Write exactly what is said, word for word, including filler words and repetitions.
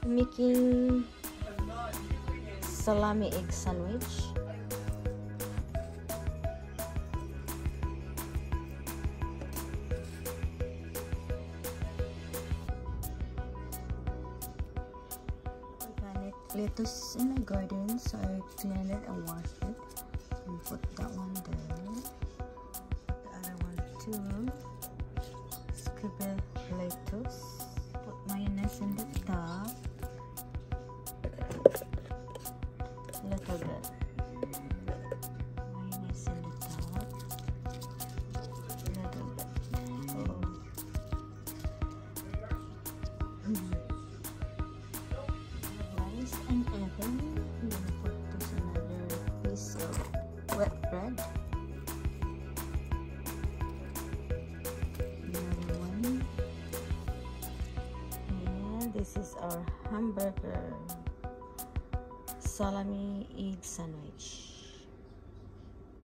Making salami egg sandwich. Organic lettuce in my garden, so I cleaned it and washed it and put that one there. The other one too. Scribble lettuce. Put mayonnaise in the top. Little bit. Mayonnaise in the top. Little bit. Oh. Mm. Rice and egg. I'm gonna put this another piece of wet bread. Another one. And this is our hamburger salami egg sandwich.